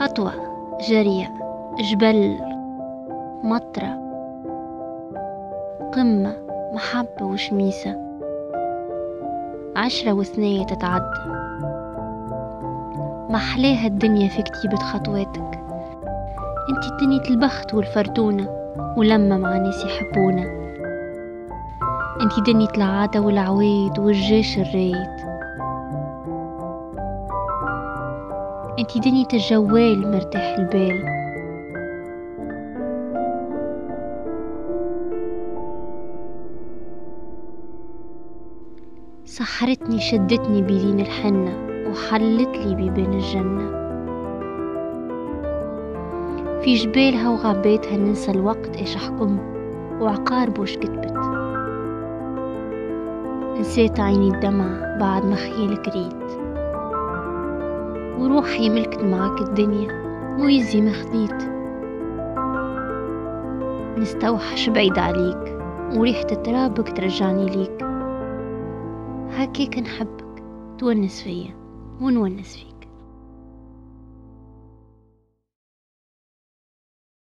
خطوة، جرية، جبل، مطرة، قمة، محبة وشميسة، 10 وثنية تتعدى. محلاها الدنيا في كتيبة خطواتك. انتي دنيا البخت والفرتونة ولما مع ناس يحبونا. انتي دنيا العادة والعويد والجيش الرايد. انتي دنيا الجوال مرتاح البال. سحرتني شدتني بلين الحنة وحلت لي بيبان الجنة. في جبالها وغاباتها ننسى الوقت ايش حكم وعقاربه ايش كتبت. نسيت عيني الدمع بعد ما خيالك ريت، وروحي ملكت معاك الدنيا ويزي ما خذيت. نستوحش بعيد عليك وريحة ترابك ترجعني ليك. هكيك نحبك تونس فيا ونونس فيك.